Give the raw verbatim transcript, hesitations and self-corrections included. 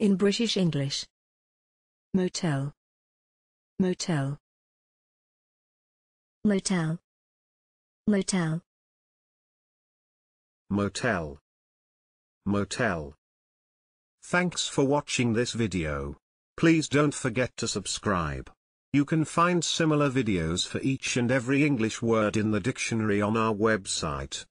In British English. Motel. Motel. Motel. Motel. Motel. Motel. Thanks for watching this video. Please don't forget to subscribe. You can find similar videos for each and every English word in the dictionary on our website.